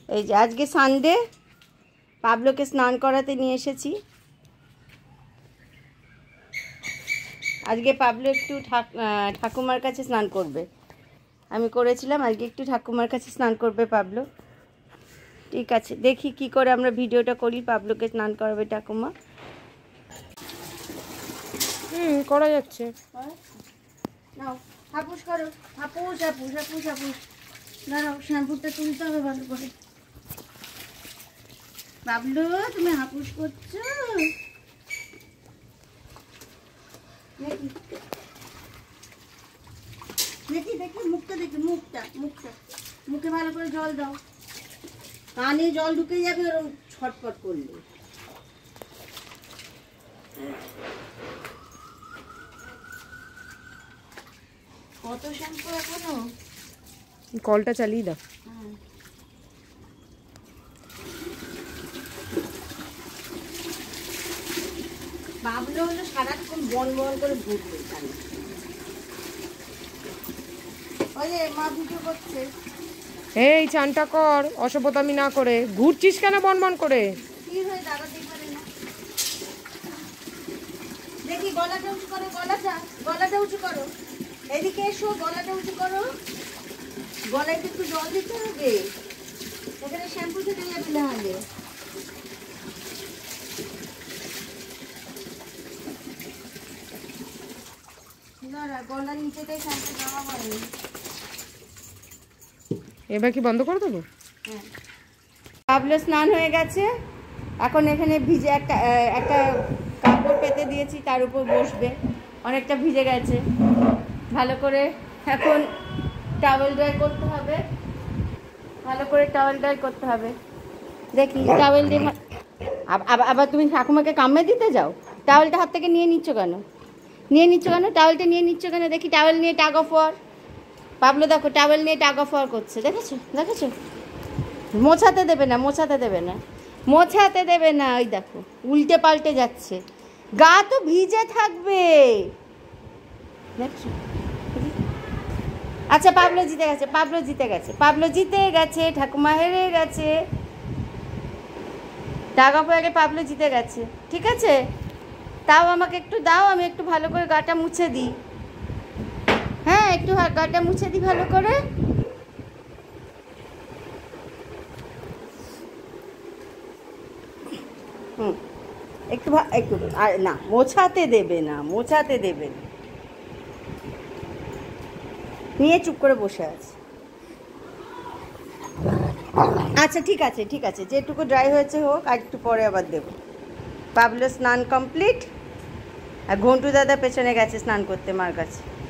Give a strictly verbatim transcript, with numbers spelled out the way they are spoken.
এই যে আজকে সানডে, পাবলোকে স্নান করাতে নিয়ে এসেছি। আজকে পাবলো একটু ঠাকুমার কাছে স্নান করবে, আমি করেছিলাম, আজকে একটু ঠাকুমার কাছে স্নান করবে পাবলো। ঠিক আছে, দেখি কি করে আমরা ভিডিওটা করি। পাবলোকে স্নান করাবে ঠাকুমা। হুম, করা যাচ্ছে। নাও হাপুস করো, হাপুস হাপুস হাপুস হাপুস। দাঁড়াও, শ্যাম্পুটা তুলতে হবে ভালো করে। বাবলু, তুমি হাপুস করছো? দেখি দেখি দেখি মুখটা দেখি, মুখটা মুখটা মুখে ভালো করে জল দাও। কানে জল ঢুকে যাবে ওরকম ছটপট করলে। কত শ্যাম্পু এখনো? কলটা চালিয়ে দাও। বাবলু হলো সারাক্ষণ বন বন করে ঘুরবে। ওই যে মা ভিডিও করছে। এই চানটা কর, অসভ্যতামি না করে। ঘুরছিস কেন বন বন করে? কি হয়ে দাঁড়াতেই পারে না। দেখি গলাটা উঁচু করো, গলাটা গলাটা উঁচু করো। এদিকে এসো, গলাটা উঁচু করো। গলায় একটু জল দিতে হবে, এখানে শ্যাম্পু থেকে যাবে না হলে। গলার নিচেটাই শ্যাম্পু দেওয়া হয়নি। এবার কি বন্ধ করে দেবো? হ্যাঁ, পাবলো স্নান হয়ে গেছে। এখন এখানে ভিজে একটা একটা কাপড় পেতে দিয়েছি, তার উপর বসবে। অনেকটা ভিজে গেছে, ভালো করে এখন টাওয়েল ড্রাই করতে হবে। ভালো করে টাওয়েল ড্রাই করতে হবে। দেখি টাওয়েল দিয়ে আবার তুমি ঠাকুমাকে কামড়ে দিতে যাও। টাওয়েলটা হাত থেকে নিয়ে নিচ্ছ কেন? নিয়ে নিচ্ছ কেন টাওয়েলটা নিয়ে নিচ্ছ কেন? দেখি টাওয়েল নিয়ে টাগ অফ ওয়ার। পাবলো দেখো টাওয়েল নিয়ে টাগ অফ ওয়ার করছে, দেখেছো দেখেছো? মোছাতে দেবে না, মোছাতে দেবে না, মোছাতে দেবে না। ওই দেখো উল্টে পাল্টে যাচ্ছে, গা তো ভিজে থাকবে। দেখছো? আচ্ছা, পাবলো জিতে গেছে, পাবলো জিতে গেছে, পাবলো জিতে গেছে, ঠাকুমা হেরে গেছে। টাগ অফ ওয়ারে পাবলো জিতে গেছে। ঠিক আছে, তাও আমাকে একটু দাও, আমি একটু ভালো করে গাটা মুছে দিই। হ্যাঁ, একটু গাটা মুছে দিই ভালো করে। হুম, একটু একটু আর না, মোছাতে দেবে না, মোছাতে দেবে না। নিয়ে চুপ করে বসে আছে। আচ্ছা ঠিক আছে ঠিক আছে, যেটুকু ড্রাই হয়েছে হোক, আর একটু পরে আবার দেবো। পাবলো স্নান কমপ্লিট, আর ঘন্টু দাদা পেছনে গেছে স্নান করতে মার কাছে।